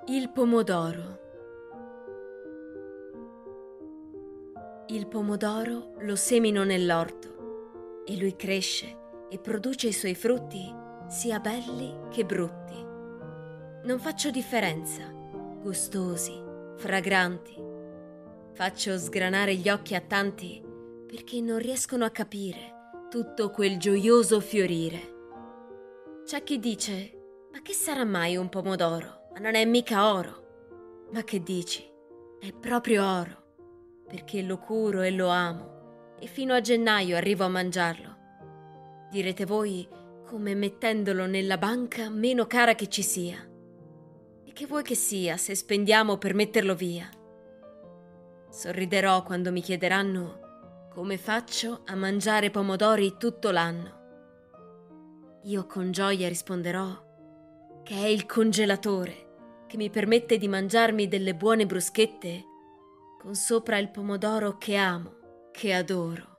Il pomodoro. Il pomodoro lo semino nell'orto e lui cresce e produce i suoi frutti sia belli che brutti. Non faccio differenza, gustosi, fragranti. Faccio sgranare gli occhi a tanti perché non riescono a capire tutto quel gioioso fiorire. C'è chi dice: ma che sarà mai un pomodoro? Ma non è mica oro. Ma che dici? È proprio oro, perché lo curo e lo amo e fino a gennaio arrivo a mangiarlo. Direte voi, come mettendolo nella banca meno cara che ci sia. E che vuoi che sia se spendiamo per metterlo via? Sorriderò quando mi chiederanno come faccio a mangiare pomodori tutto l'anno. Io con gioia risponderò che è il congelatore che mi permette di mangiarmi delle buone bruschette con sopra il pomodoro che amo, che adoro.